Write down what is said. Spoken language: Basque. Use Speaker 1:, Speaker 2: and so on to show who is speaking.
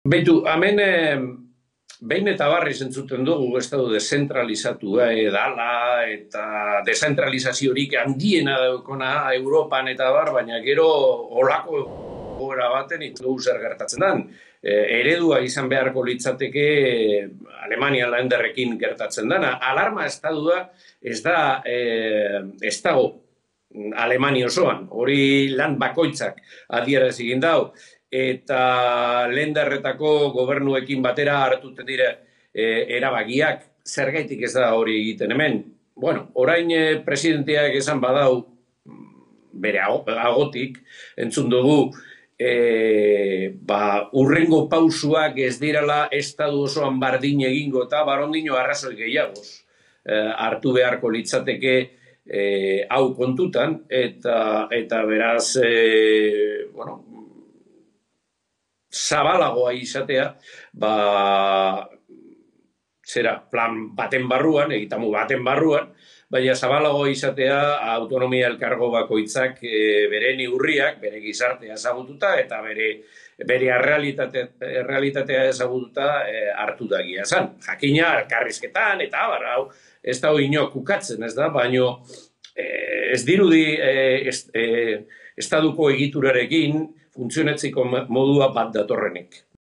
Speaker 1: Beitu, hemen behin eta barriz entzuten dugu estatu dezentralizatua dala eta dezentralizaziorik handiena daukona Europan eta bar, baina gero olako egoera baten ikustu zer gertatzen den. Eredua izan beharko litzateke Alemania landerrekin gertatzen dena. Alarma estadua ez dago Alemania osoan, hori lan bakoitzak adierazi egin dau, eta lendarretako gobernuekin batera hartuten dire erabakiak, zergaitik ez da hori egiten hemen. Bueno, orain presidenteak esan badau, bere agotik, entzun dugu, urrengo pausuak ez dirala estadu osoan bardin egingo eta barondino arrazoi gehiagoz hartu beharko litzateke hau kontutan, eta beraz, zabalagoa izatea, plan baten barruan, egitamu baten barruan, baina zabalagoa izatea autonomia elkargo bakoitzak bere neurriak, bere gizartea ezagututa eta bere errealitatea ezagututa hartu dagia zan. Jakina, elkarrizketan eta hau ez da inok ukatzen, ez da, baina ez dirudi estaduko egiturarekin funtzionatzeko modua bat datorrenik.